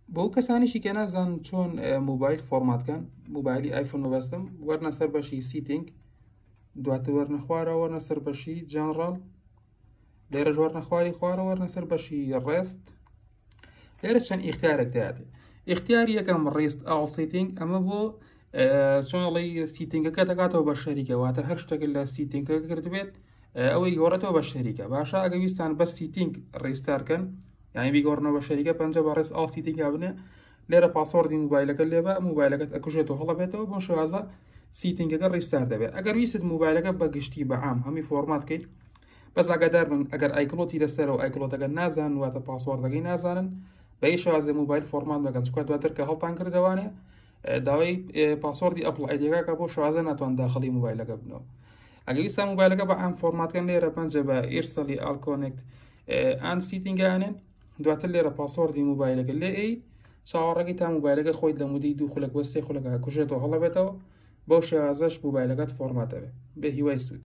بۆ کەسانیشی کە نازان چۆن موبایل فۆرماتکەن، موبایلی ئایفۆن بەبەستم وەرنە سەر بەشی سیتینگ، دواتر وەرنە خوارەوە وەرنە سەر بەشی جەنڕەڵ، لێرە وەرنە خوارە وەرنە سەر بەشی ڕێست. لێرە چەند ئیختیارێک دەهاتێ. ئیختیاری یەکەم ڕێست ئاڵ سیتینگ، ئەمە بۆ چۆنڵی سیتینگەکە دەکاتەوە بە شەریکە، واتە هەر شتێک لە سیتینگەکە کردبێت ئەوەی گۆڕێتەوە بە شەریکە. باشە ئەگە ویستان بە سیتینگ ڕێستارکەن، یعنی بیگۆڕنەوە بە شەریکە پەنجە بە ڕێست ئاڵ سیتینگا بنێ، لێرە پاسوەردی موبایلەکە لێبە موبایلەکەت ئەکوژێتەوە هەڵەبێتەوە، بۆ شێوازە سیتینگەکە ڕێستار دەبێت. ئەگەر ویست موبایلەکە بە گشتی بە عام هەمی فۆرماتکەیت، بەس ئاگادار بن ئەگەر ئایکلۆتی لەسەرەوە ئایکلۆتەکە نازان واتە پاسوەردەکەی نازانن، بە هیچ شێوازێ موبایل فۆرمات بکەن، چکە دواتر کە هەڵتان کردوانێ داوای پاسوەردی ئەپڵ ئایدیەکە بۆ شێوازە ناتوان داخلی موبایلەکە بنەوە. ئەگە ویستان موبایلەکە بە عام فۆرماتکەن، لێرە پەنجە بە ئیرسەلی ئال کۆنێکت ئان سیتینگانێن، دواتر لێرە پاسوەردی موبایلەکە لێ ئەیت، چاوەڕێکی تا موبایلەکە خۆی لە مودەی 2 خولەک وە 3 خولەکە کوژێتەوە هەڵەبێتەوە، بەو شێوازەش موبایلەکەت فۆرمات دەبێت. بێ هیوای سوود.